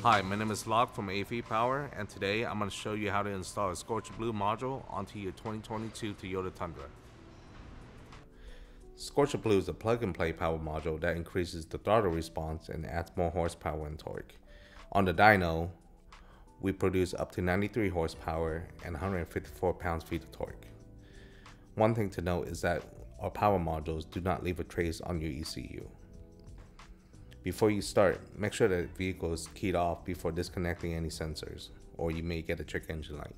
Hi, my name is Locke from aFe Power, and today I'm going to show you how to install a Scorcher Blue module onto your 2022 Toyota Tundra. Scorcher Blue is a plug-and-play power module that increases the throttle response and adds more horsepower and torque. On the dyno, we produce up to 93 horsepower and 154 pounds-feet of torque. One thing to note is that our power modules do not leave a trace on your ECU. Before you start, make sure that the vehicle is keyed off before disconnecting any sensors, or you may get a check engine light.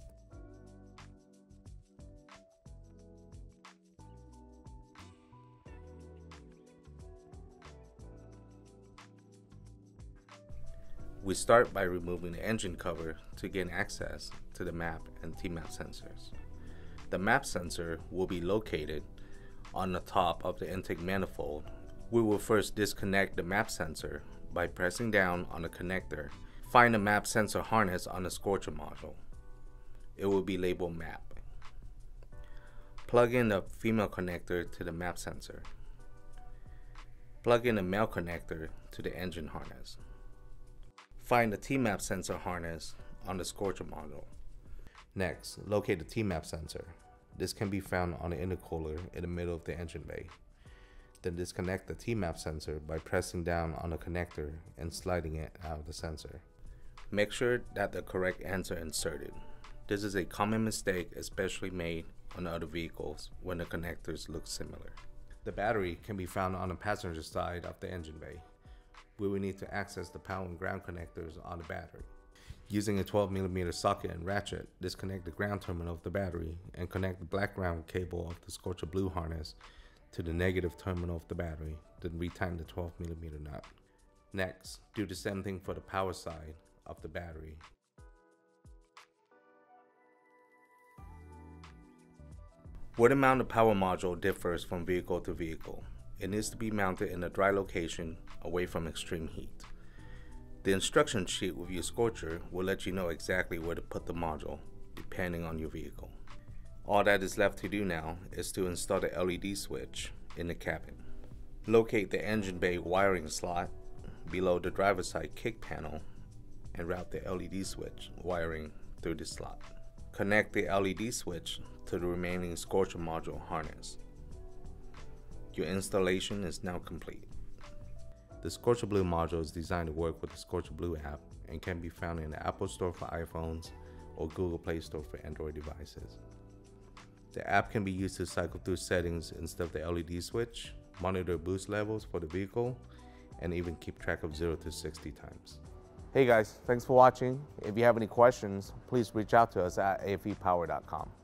We start by removing the engine cover to gain access to the map and T-map sensors. The map sensor will be located on the top of the intake manifold. We will first disconnect the map sensor by pressing down on the connector. Find the map sensor harness on the Scorcher module. It will be labeled map. Plug in the female connector to the map sensor. Plug in the male connector to the engine harness. Find the T-map sensor harness on the Scorcher module. Next, locate the T-map sensor. This can be found on the intercooler in the middle of the engine bay. Then disconnect the T-map sensor by pressing down on the connector and sliding it out of the sensor. Make sure that the correct ends are inserted. This is a common mistake, especially made on other vehicles when the connectors look similar. The battery can be found on the passenger side of the engine bay. We will need to access the power and ground connectors on the battery. Using a 12mm socket and ratchet, disconnect the ground terminal of the battery and connect the black ground cable of the Scorcher Blue harness to the negative terminal of the battery, then retighten the 12mm nut. Next, do the same thing for the power side of the battery. Where to mount the power module differs from vehicle to vehicle. It needs to be mounted in a dry location away from extreme heat. The instruction sheet with your Scorcher will let you know exactly where to put the module, depending on your vehicle. All that is left to do now is to install the LED switch in the cabin. Locate the engine bay wiring slot below the driver's side kick panel and route the LED switch wiring through the slot. Connect the LED switch to the remaining Scorcher module harness. Your installation is now complete. The Scorcher Blue module is designed to work with the Scorcher Blue app and can be found in the Apple Store for iPhones or Google Play Store for Android devices. The app can be used to cycle through settings instead of the LED switch, monitor boost levels for the vehicle, and even keep track of 0 to 60 times. Hey guys, thanks for watching. If you have any questions, please reach out to us at afepower.com.